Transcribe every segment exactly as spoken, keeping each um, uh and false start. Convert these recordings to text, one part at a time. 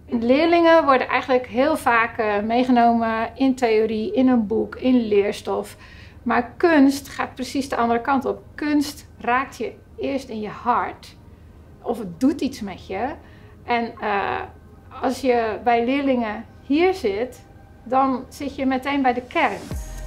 Leerlingen worden eigenlijk heel vaak uh, meegenomen in theorie, in een boek, in leerstof. Maar kunst gaat precies de andere kant op. Kunst raakt je eerst in je hart. Of het doet iets met je. En uh, als je bij leerlingen hier zit, dan zit je meteen bij de kern.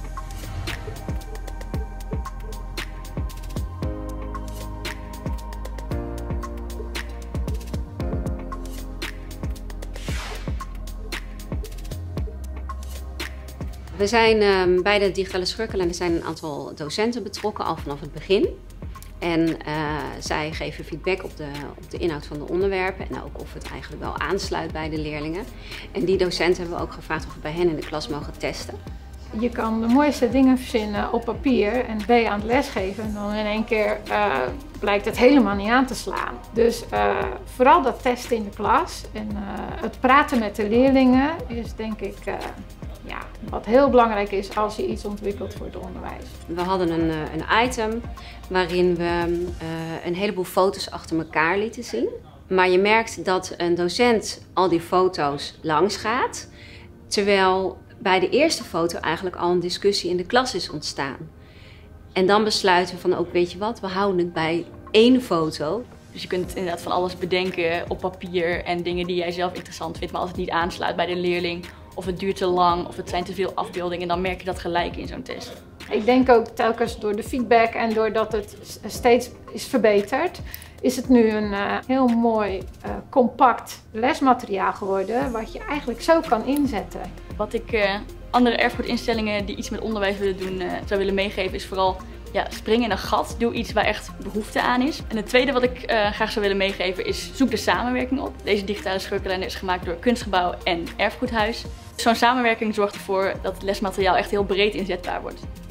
We zijn uh, bij de digitale schurkenlijn, er zijn een aantal docenten betrokken al vanaf het begin. En uh, zij geven feedback op de, op de inhoud van de onderwerpen en ook of het eigenlijk wel aansluit bij de leerlingen. En die docenten hebben we ook gevraagd of we bij hen in de klas mogen testen. Je kan de mooiste dingen verzinnen op papier en ben je aan het lesgeven en dan in één keer uh, blijkt het helemaal niet aan te slaan. Dus uh, vooral dat testen in de klas en uh, het praten met de leerlingen is denk ik uh, ja, wat heel belangrijk is als je iets ontwikkelt voor het onderwijs. We hadden een, een item waarin we uh, een heleboel foto's achter elkaar lieten zien. Maar je merkt dat een docent al die foto's langs gaat, terwijl bij de eerste foto eigenlijk al een discussie in de klas is ontstaan. En dan besluiten we van ook, weet je wat, we houden het bij één foto. Dus je kunt inderdaad van alles bedenken op papier en dingen die jij zelf interessant vindt, maar als het niet aansluit bij de leerling, of het duurt te lang, of het zijn te veel afbeeldingen, dan merk je dat gelijk in zo'n test. Ik denk ook telkens door de feedback en doordat het steeds is verbeterd, is het nu een uh, heel mooi, uh, compact lesmateriaal geworden, wat je eigenlijk zo kan inzetten. Wat ik uh, andere erfgoedinstellingen die iets met onderwijs willen doen, uh, zou willen meegeven is vooral ja, spring in een gat, doe iets waar echt behoefte aan is. En het tweede wat ik uh, graag zou willen meegeven is zoek de samenwerking op. Deze digitale schurkenkalender is gemaakt door Kunstgebouw en Erfgoedhuis. Zo'n samenwerking zorgt ervoor dat het lesmateriaal echt heel breed inzetbaar wordt.